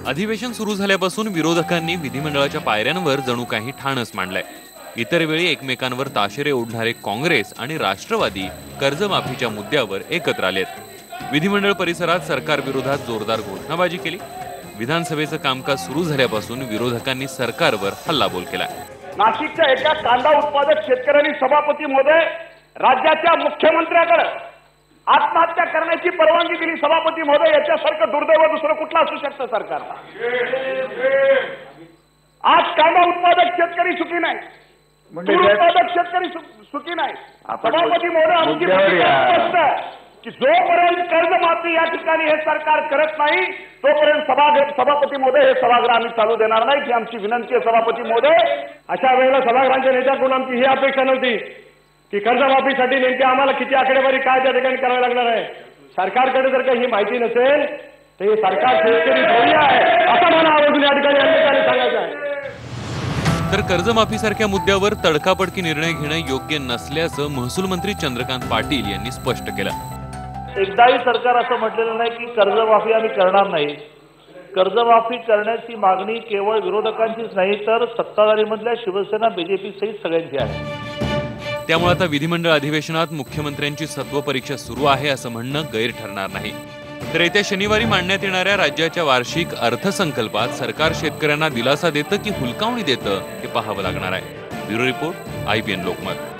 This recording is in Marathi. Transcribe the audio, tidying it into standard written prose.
अधिवेशन सुरू झाल्यापासून विरोधकांनी विधिमंडळाच्या पायऱ्यांवर जणू काही ठाणच मांडलंय। इतर वेळी एकमेकांवर ताशेरे ओढणारे काँग्रेस आणि राष्ट्रवादी कर्जमाफीच्या मुद्द्यावर एकत्र आलेत। विधिमंडळ परिसरात सरकार विरोधात जोरदार घोषणाबाजी केली। विधानसभेचं कामकाज सुरू झाल्यापासून विरोधकांनी सरकारवर हल्लाबोल केला। नाशिकच्या एका कांदा उत्पादक शेतकऱ्यांनी सभापती महोदय राज्याच्या मुख्यमंत्र्याकडे आत्महत्या करण्याची परवानगी दिली। सभापती महोदय, याच्यासारखं दुर्दैव दुसरं कुठलं असू शकतं सरकारला? आज कांदा उत्पादक शेतकरी सुखी नाही, तूर उत्पादक शेतकरी सुखी नाही। सभापती महोदय, आमची स्पष्ट आहे की जोपर्यंत कर्जमाफी या ठिकाणी हे सरकार करत नाही तोपर्यंत सभापती महोदय हे सभागृह आम्ही चालू देणार नाही, ही आमची विनंती आहे। सभापती महोदय, अशा वेळेला सभागृहाच्या नेत्याकडून आमची ही अपेक्षा नव्हती की कर्जमाफीसाठी नेमके आम्हाला किती आकडेवारी काय त्या ठिकाणी करावी लागणार आहे। सरकारकडे जर काही ही माहिती नसेल तर हे सरकार शेतकरी थोडी आहे असं मला आवर्जून या ठिकाणी अनेकांनी सांगायचं आहे। तर कर्जमाफीसारख्या मुद्द्यावर तडकाफडकी निर्णय घेणं योग्य नसल्याचं महसूल मंत्री चंद्रकांत पाटील यांनी स्पष्ट केलं। एकदाही सरकार असं म्हटलेलं नाही की कर्जमाफी आम्ही करणार नाही। कर्जमाफी करण्याची मागणी केवळ विरोधकांचीच नाही तर सत्ताधारीमधल्या शिवसेना, बीजेपी सहित सगळ्यांची आहे। त्यामुळे आता विधिमंडळ अधिवेशनात मुख्यमंत्र्यांची सत्वपरीक्षा सुरू आहे असं म्हणणं गैर ठरणार नाही। तर येत्या शनिवारी मांडण्यात येणाऱ्या राज्याच्या वार्षिक अर्थसंकल्पात सरकार शेतकऱ्यांना दिलासा देतं की हुलकावणी देतं हे पाहावं लागणार आहे। Bureau report, IBN Lokmat.